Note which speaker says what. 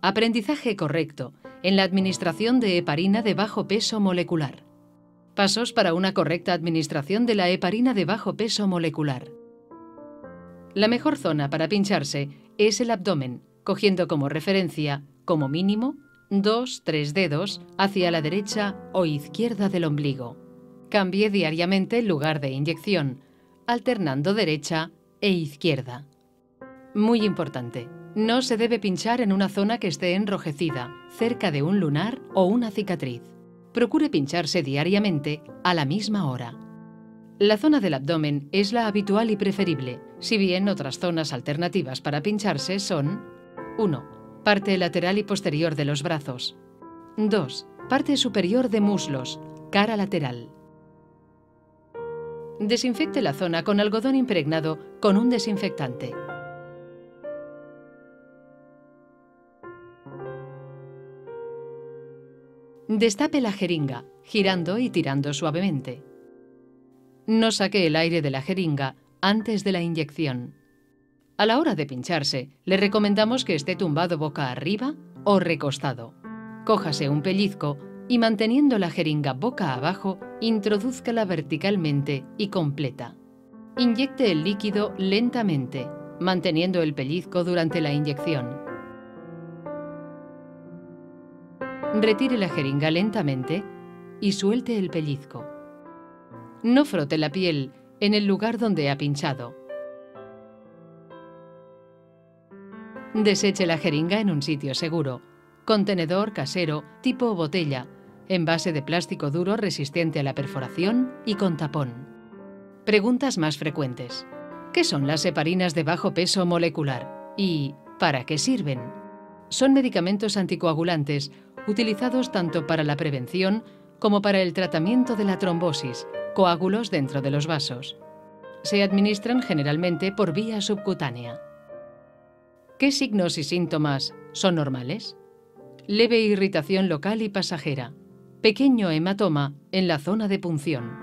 Speaker 1: Aprendizaje correcto en la administración de heparina de bajo peso molecular. Pasos para una correcta administración de la heparina de bajo peso molecular. La mejor zona para pincharse es el abdomen, cogiendo como referencia, como mínimo, 2-3 dedos hacia la derecha o izquierda del ombligo. Cambie diariamente el lugar de inyección, alternando derecha e izquierda. Muy importante, no se debe pinchar en una zona que esté enrojecida, cerca de un lunar o una cicatriz. Procure pincharse diariamente a la misma hora. La zona del abdomen es la habitual y preferible, si bien otras zonas alternativas para pincharse son 1. Parte lateral y posterior de los brazos. 2. Parte superior de muslos, cara lateral. Desinfecte la zona con algodón impregnado con un desinfectante. Destape la jeringa, girando y tirando suavemente. No saque el aire de la jeringa antes de la inyección. A la hora de pincharse, le recomendamos que esté tumbado boca arriba o recostado. Cójase un pellizco y manteniendo la jeringa boca abajo, introdúzcala verticalmente y completa. Inyecte el líquido lentamente, manteniendo el pellizco durante la inyección. Retire la jeringa lentamente y suelte el pellizco. No frote la piel en el lugar donde ha pinchado. Deseche la jeringa en un sitio seguro, contenedor casero tipo botella, envase de plástico duro resistente a la perforación y con tapón. Preguntas más frecuentes. ¿Qué son las heparinas de bajo peso molecular? ¿Y para qué sirven? Son medicamentos anticoagulantes utilizados tanto para la prevención como para el tratamiento de la trombosis, coágulos dentro de los vasos. Se administran generalmente por vía subcutánea. ¿Qué signos y síntomas son normales? Leve irritación local y pasajera. Pequeño hematoma en la zona de punción.